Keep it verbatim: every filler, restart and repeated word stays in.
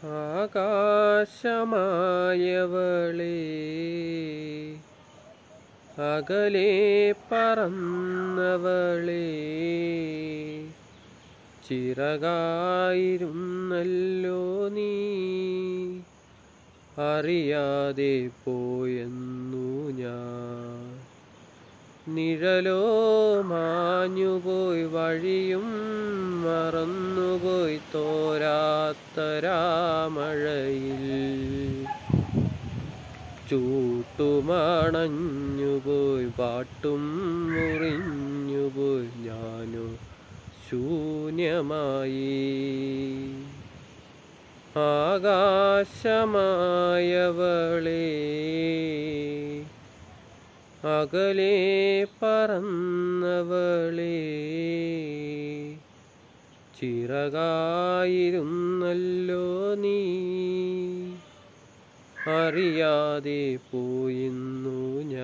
ആകാശമായവളേ, അകലെ പറന്നവളേ, ചിറകായിരുന്നല്ലോ നീ, അറിയാതെ പോയെന്നു ഞാൻ. നിഴലോ മാഞ്ഞുപോയി, വഴിയും മറന്നുപോയി, തോരാത്ത രാമഴയിൽ ചൂട്ടുമണഞ്ഞുപോയി, പാട്ടും മുറിഞ്ഞുപോയി, ഞാനോ ശൂന്യമായി. ആകാശമായവളേ, അകലെ പറന്നവളേ, ചിറകായിരുന്നല്ലോ നീ, അറിയാതെ പോയിന്നു ഞാൻ.